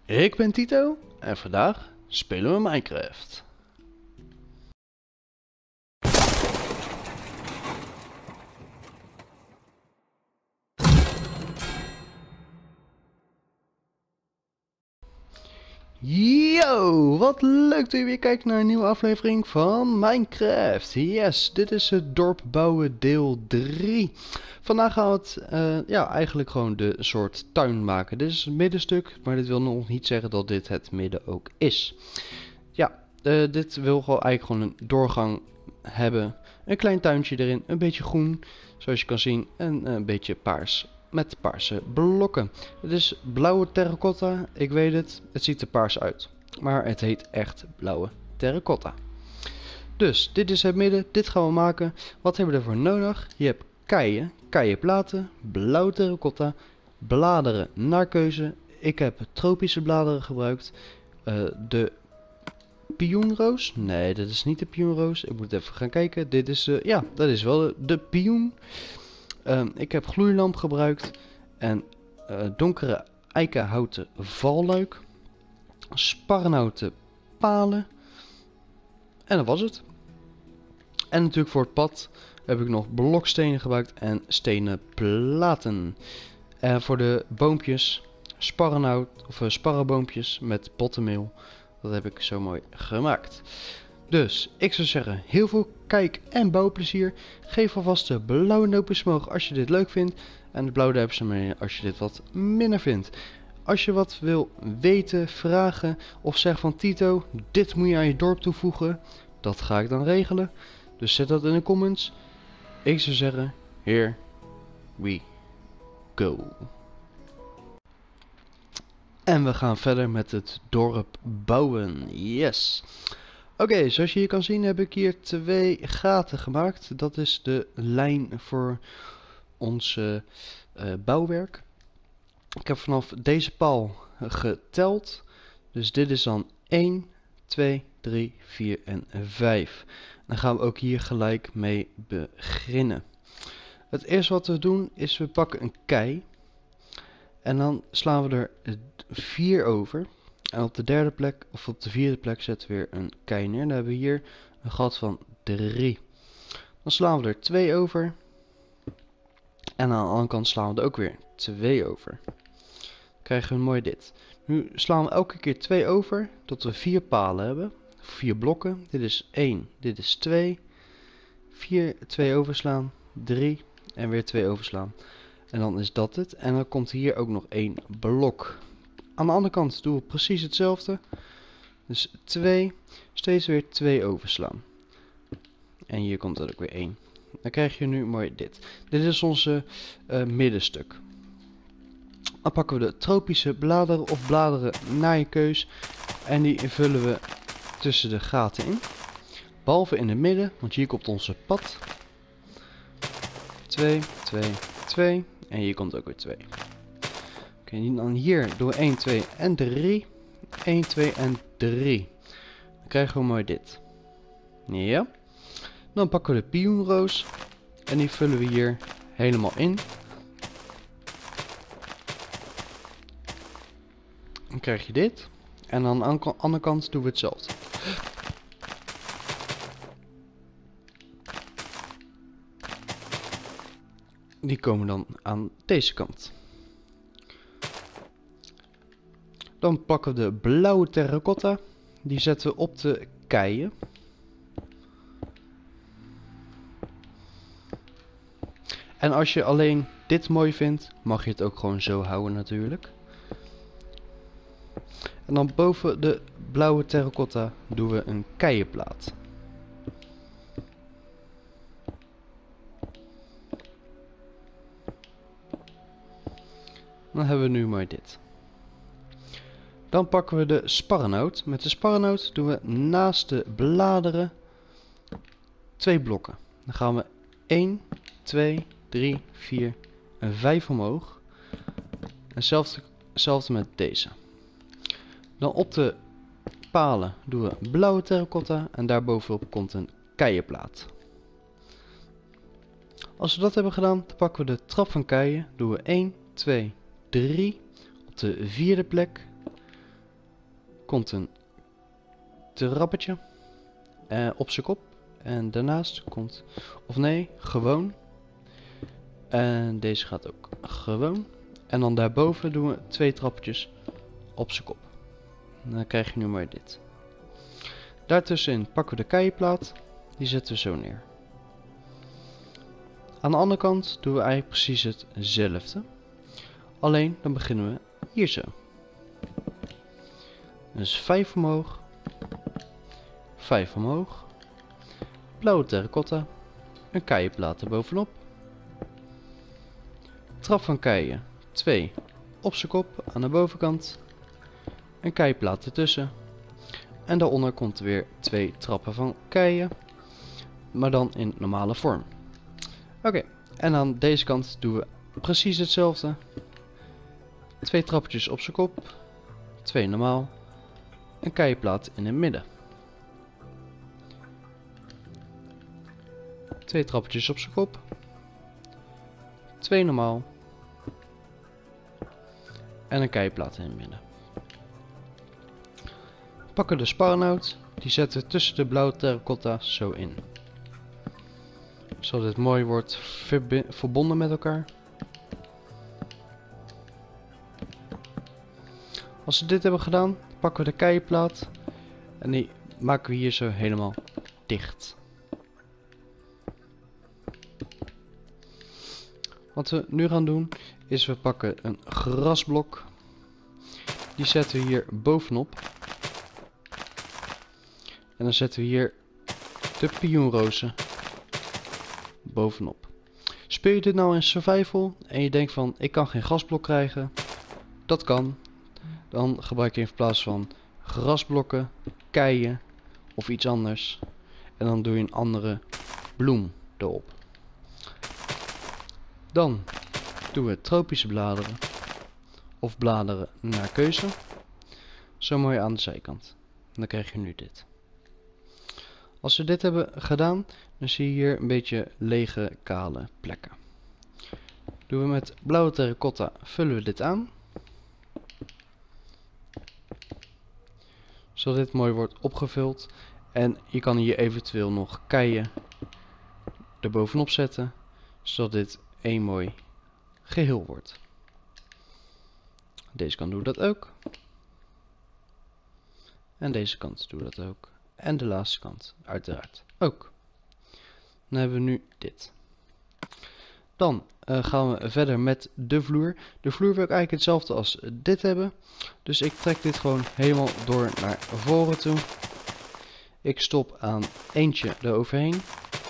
Ik ben Tito en vandaag spelen we Minecraft. Yo, wat leuk dat je weer kijkt naar een nieuwe aflevering van Minecraft. Yes, dit is het dorp bouwen deel 3. Vandaag gaan we het eigenlijk gewoon de soort tuin maken. Dit is het middenstuk, maar dit wil nog niet zeggen dat dit het midden ook is. Ja, dit wil gewoon eigenlijk gewoon een doorgang hebben. Een klein tuintje erin, een beetje groen, zoals je kan zien, en een beetje paars. Met paarse blokken. Het is blauwe terracotta, ik weet het. Het ziet er paars uit. Maar het heet echt blauwe terracotta. Dus, dit is het midden. Dit gaan we maken. Wat hebben we ervoor nodig? Je hebt keien, keienplaten, blauwe terracotta, bladeren naar keuze. Ik heb tropische bladeren gebruikt. De pioenroos? Nee, dat is niet de pioenroos. Ik moet even gaan kijken. Dit is, ja, dat is wel de pioen. Ik heb gloeilamp gebruikt en donkere eikenhouten valluik, sparrenhouten palen en dat was het. En natuurlijk voor het pad heb ik nog blokstenen gebruikt en stenen platen. Voor de boompjes sparrenhout of sparrenboompjes met pottenmeel. Dat heb ik zo mooi gemaakt. Dus, ik zou zeggen, heel veel kijk- en bouwplezier. Geef alvast de blauwe duimpjes omhoog als je dit leuk vindt. En de blauwe duimpjes omhoog als je dit wat minder vindt. Als je wat wil weten, vragen of zeg van Tito, dit moet je aan je dorp toevoegen. Dat ga ik dan regelen. Dus zet dat in de comments. Ik zou zeggen, here we go. En we gaan verder met het dorp bouwen. Yes. Oké, zoals je hier kan zien heb ik hier 2 gaten gemaakt. Dat is de lijn voor ons bouwwerk. Ik heb vanaf deze paal geteld. Dus dit is dan 1, 2, 3, 4 en 5. Dan gaan we ook hier gelijk mee beginnen. Het eerste wat we doen is we pakken een kei. En dan slaan we er 4 over. En op de derde plek, of op de vierde plek, zetten we weer een kei neer. Dan hebben we hier een gat van 3. Dan slaan we er 2 over. En aan de andere kant slaan we er ook weer 2 over. Dan krijgen we mooi dit. Nu slaan we elke keer 2 over, tot we 4 palen hebben. 4 blokken. Dit is 1, dit is 2. 4, 2 overslaan. 3 en weer 2 overslaan. En dan is dat het. En dan komt hier ook nog 1 blok. Aan de andere kant doen we precies hetzelfde. Dus 2, steeds weer 2 overslaan. En hier komt er ook weer 1. Dan krijg je nu mooi dit. Dit is onze middenstuk. Dan pakken we de tropische bladeren of bladeren naar je keus. En die vullen we tussen de gaten in. Behalve in het midden, want hier komt onze pad. 2, 2, 2. En hier komt ook weer 2. Oké, dan hier doen we 1, 2 en 3. 1, 2 en 3. Dan krijgen we mooi dit. Ja. Dan pakken we de pioenroos. En die vullen we hier helemaal in. Dan krijg je dit. En aan de andere kant doen we hetzelfde. Die komen dan aan deze kant. Dan pakken we de blauwe terracotta. Die zetten we op de keien. En als je alleen dit mooi vindt, mag je het ook gewoon zo houden natuurlijk. En dan boven de blauwe terracotta doen we een keienplaat. Dan hebben we nu mooi dit. Dan pakken we de sparrenhout. Met de sparrenhout doen we naast de bladeren 2 blokken. Dan gaan we 1, 2, 3, 4 en 5 omhoog. En hetzelfde met deze. Dan op de palen doen we blauwe terracotta en daarbovenop komt een keienplaat. Als we dat hebben gedaan, dan pakken we de trap van keien. Doen we 1, 2, 3. Op de vierde plek komt een trappetje op zijn kop. En daarnaast komt, of nee, gewoon. En deze gaat ook gewoon. En dan daarboven doen we 2 trappetjes op zijn kop. En dan krijg je nu maar dit. Daartussenin pakken we de keienplaat. Die zetten we zo neer. Aan de andere kant doen we eigenlijk precies hetzelfde. Alleen dan beginnen we hier zo. Dus 5 omhoog. 5 omhoog. Blauwe terracotta. Een keienplaat erbovenop. Trap van keien. 2 op zijn kop aan de bovenkant. Een keienplaat ertussen. En daaronder komt er weer 2 trappen van keien. Maar dan in normale vorm. Oké, en aan deze kant doen we precies hetzelfde. 2 trappetjes op zijn kop. 2 normaal. Een keienplaat in het midden. 2 trappetjes op zijn kop. 2 normaal. En een keienplaat in het midden. Pakken de sparrenhout. Die zetten we tussen de blauwe terracotta zo in. Zodat het mooi wordt verbonden met elkaar. Als we dit hebben gedaan, pakken we de keienplaat. En die maken we hier zo helemaal dicht. Wat we nu gaan doen, is we pakken een grasblok. Die zetten we hier bovenop. En dan zetten we hier de pioenrozen bovenop. Speel je dit nou in survival en je denkt van ik kan geen grasblok krijgen. Dat kan. Dan gebruik je in plaats van grasblokken, keien of iets anders. En dan doe je een andere bloem erop. Dan doen we tropische bladeren. Of bladeren naar keuze. Zo mooi aan de zijkant. En dan krijg je nu dit. Als we dit hebben gedaan, dan zie je hier een beetje lege, kale plekken. Doen we met blauwe terracotta, vullen we dit aan. Zodat dit mooi wordt opgevuld. En je kan hier eventueel nog keien erbovenop zetten. Zodat dit één mooi geheel wordt. Deze kant doen we dat ook. En deze kant doen we dat ook. En de laatste kant uiteraard ook. Dan hebben we nu dit. Dan gaan we verder met de vloer. De vloer wil ik eigenlijk hetzelfde als dit hebben. Dus ik trek dit gewoon helemaal door naar voren toe. Ik stop aan eentje eroverheen.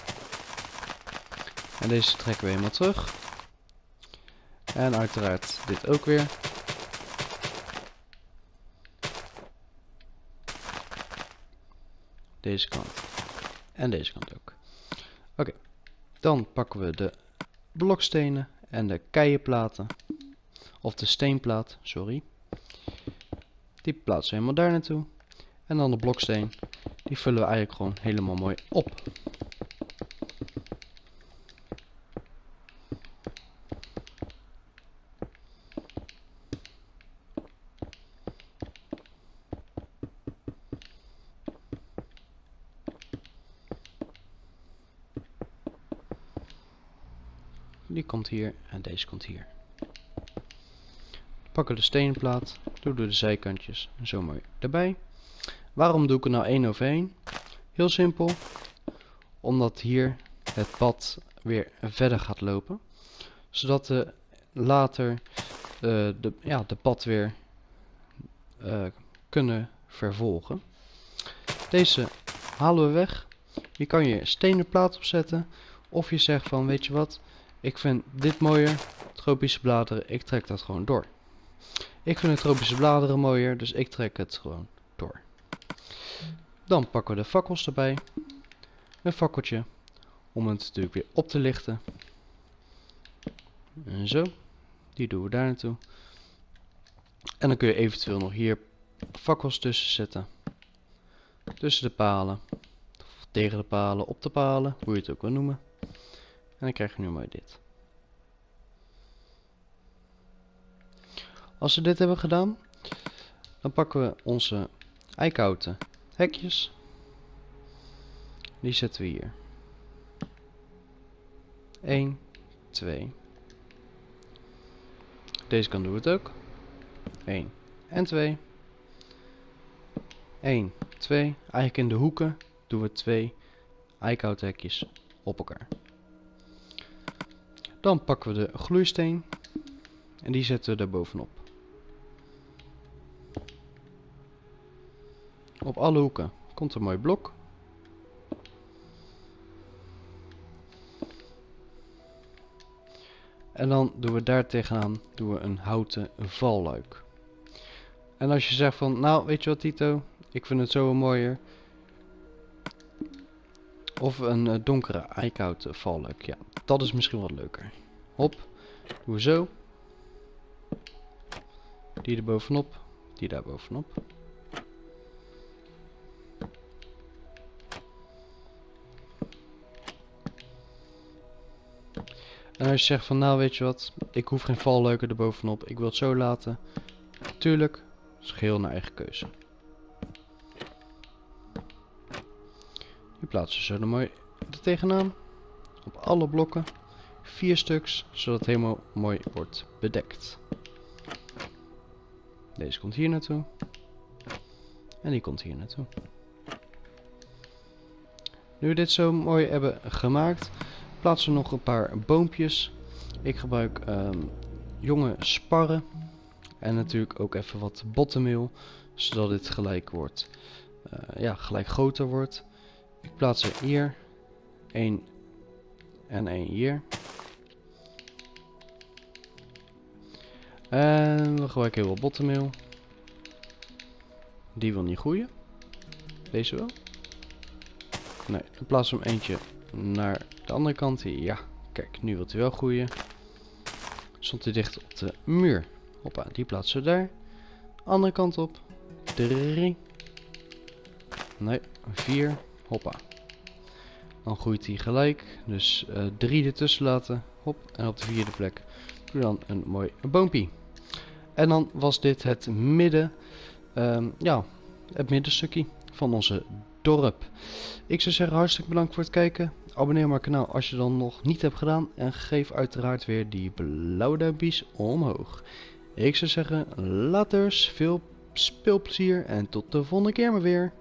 En deze trekken we helemaal terug. En uiteraard dit ook weer. Deze kant. En deze kant ook. Oké. Dan pakken we de blokstenen en de keienplaten. Of de steenplaat, sorry. Die plaatsen we helemaal daar naartoe. En dan de bloksteen. Die vullen we eigenlijk gewoon helemaal mooi op. Die komt hier en deze komt hier. Pakken de steenplaat, doen de zijkantjes en zo mooi erbij. Waarom doe ik er nou 1 overheen? Heel simpel, omdat hier het pad weer verder gaat lopen. Zodat we later de pad weer kunnen vervolgen. Deze halen we weg. Hier kan je stenen plaat op zetten. Of je zegt van weet je wat, ik vind dit mooier, tropische bladeren, ik trek dat gewoon door. Ik vind de tropische bladeren mooier, dus ik trek het gewoon door. Dan pakken we de fakkels erbij. Een fakkeltje, om het natuurlijk weer op te lichten. En zo, die doen we daar naartoe. En dan kun je eventueel nog hier fakkels tussen zetten. Tussen de palen, of tegen de palen, op de palen, hoe je het ook wil noemen. En dan krijg je nu maar dit. Als we dit hebben gedaan, dan pakken we onze eikenhouten hekjes. Die zetten we hier. 1, 2. Deze kant doen we het ook. 1 en 2. 1, 2. Eigenlijk in de hoeken doen we 2 eikenhouten hekjes op elkaar. Dan pakken we de gloeisteen en die zetten we daar bovenop. Op alle hoeken komt een mooi blok. En dan doen we daar tegenaan een houten valluik. En als je zegt van, nou weet je wat Tito, ik vind het zo wel mooier. Of een donkere eikenhouten valluik. Ja, dat is misschien wat leuker. Hop, doen we zo. Die er bovenop, die daar bovenop. En als je zegt van, nou weet je wat, ik hoef geen valluiken erbovenop, ik wil het zo laten. Tuurlijk, is geheel naar eigen keuze. Die plaatsen we zo er mooi er tegenaan. Op alle blokken. 4 stuks, zodat het helemaal mooi wordt bedekt. Deze komt hier naartoe. En die komt hier naartoe. Nu we dit zo mooi hebben gemaakt, plaatsen we nog een paar boompjes. Ik gebruik jonge sparren. En natuurlijk ook even wat bottenmeel, zodat dit gelijk wordt. Gelijk groter wordt. Ik plaats er hier 1 en 1 hier. En we gebruiken heel veel bottenmeel. Die wil niet groeien. Deze wel. Nee, dan plaatsen we hem eentje naar de andere kant. Ja, kijk, nu wilt hij wel groeien. Stond hij dicht op de muur. Hoppa, die plaatsen we daar. Andere kant op. 3. Nee, 4. Hoppa. Dan groeit hij gelijk. Dus 3 ertussen laten. Hop. En op de 4e plek doe dan een mooi boompie. En dan was dit het midden. Het middenstukje van onze dorp. Ik zou zeggen hartstikke bedankt voor het kijken. Abonneer op mijn kanaal als je dan nog niet hebt gedaan. En geef uiteraard weer die blauwe duimpjes omhoog. Ik zou zeggen laters, veel speelplezier en tot de volgende keer maar weer.